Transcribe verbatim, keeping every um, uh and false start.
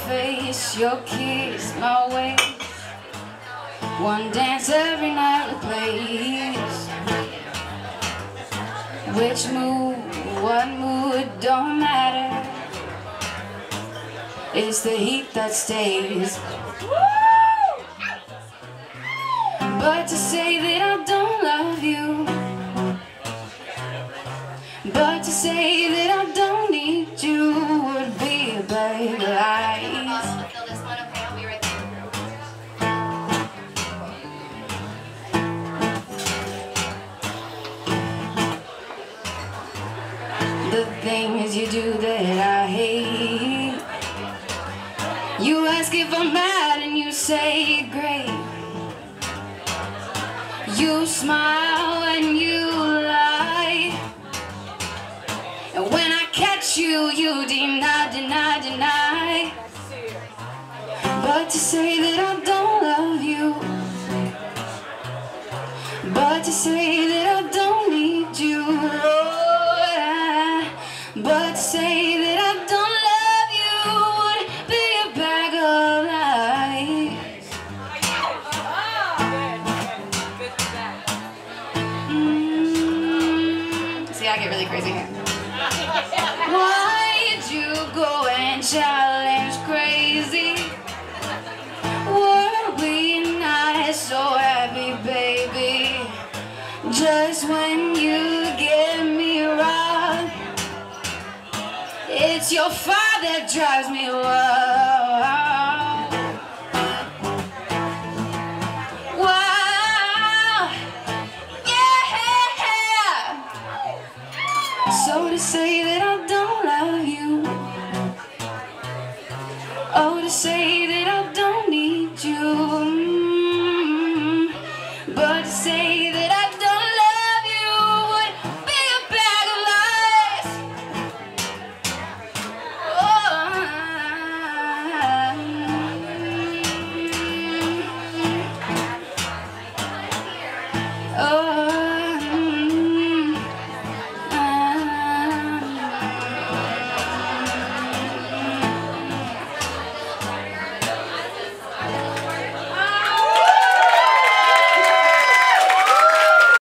face, your kiss, my ways. One dance every night, please. Which mood, what mood, don't matter. It's the heat that stays. But to say that I don't love you, but to say that I don't need you would be a big lie. The things you do that I hate. You ask if I'm mad and you say great. You smile and you lie, and when I catch you, you deny, deny, deny. But to say that I don't love you, but to say that I don't need you, Lord, I, but to say that I don't love you would be a bag of lies. Mm, see, I get really crazy here. Why'd you go and challenge crazy? Were we not so happy, baby? Just when you get me wrong, it's your fire that drives me wild. Wow, yeah. So to say that I don't love you, oh, to say that I don't need you, mm, but to say that I